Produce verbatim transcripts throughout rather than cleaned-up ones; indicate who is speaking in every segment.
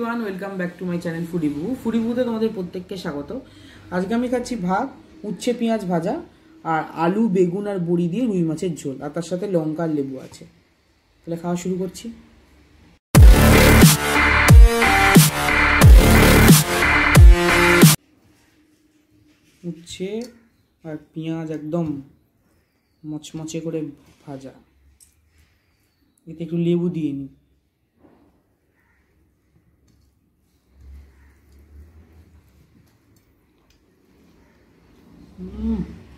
Speaker 1: Everyone, welcome back to my channel foodie Bubu. Foodie বুবুতে তোমাদের প্রত্যেককে স্বাগত। আজকে আমি খাচ্ছি ভাত, উচ্ছে পেঁয়াজ ভাজা আর আলু বেগুন আর বড়ি দিয়ে রুই মাছের ঝোল, আর তার সাথে লঙ্কা আর লেবু আছে। তাহলে খাওয়া শুরু করছি। উচ্ছে আর পেঁয়াজ একদম মচমচে করে ভাজা, এতে একটু লেবু দিয়ে নিই। হুম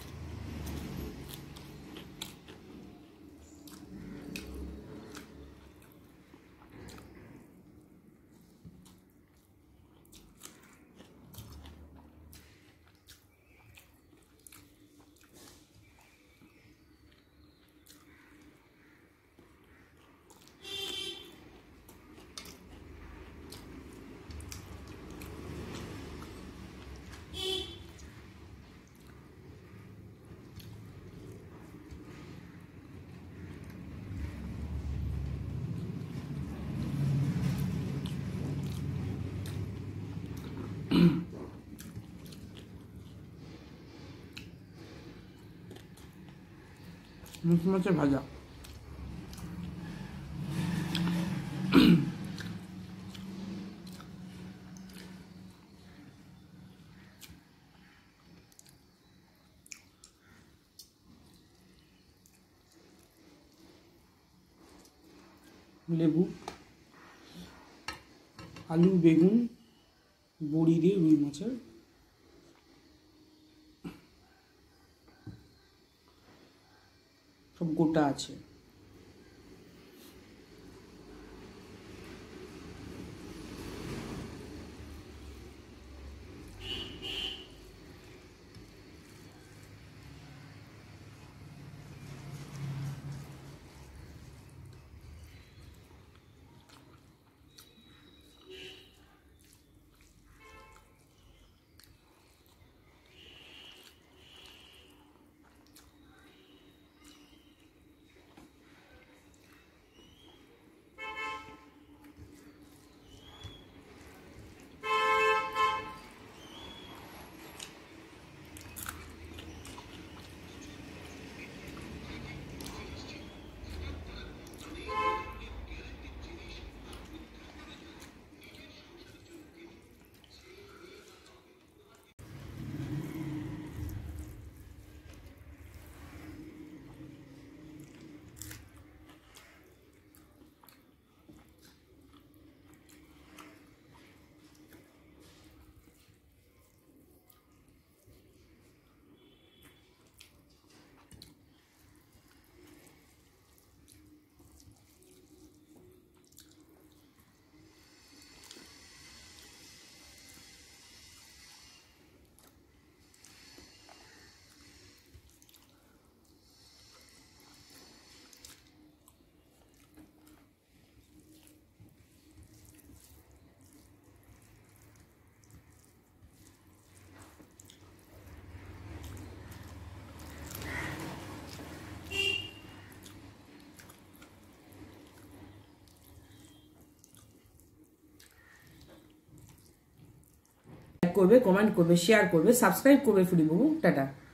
Speaker 1: মচমচে ভাজা। লেবু, আলু বেগুন বড়ি দিয়ে রুই মাছের, সব গোটা আছে। করবে, কমেন্ট করবে, শেয়ার করবে, সাবস্ক্রাইব করবে ফুডি বুবু। টাটা।